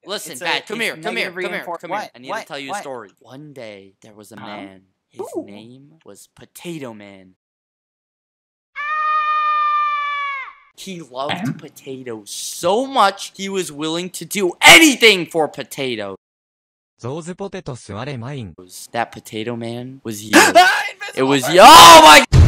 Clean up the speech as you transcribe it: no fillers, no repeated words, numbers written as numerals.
Listen, Pat, come here. What? I need to tell you a story. One day, there was a man. His name was Potato Man. He loved potatoes so much, he was willing to do anything for potatoes. That Potato Man was you. It was you. Oh my